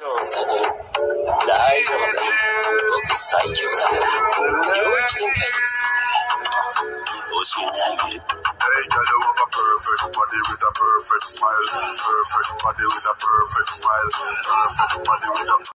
最近大丈夫だ。僕最強だから領域展開について教えてあげる。 Hey, girl, you have a perfect body with a perfect smile. Perfect body with a perfect smile. Perfect body with a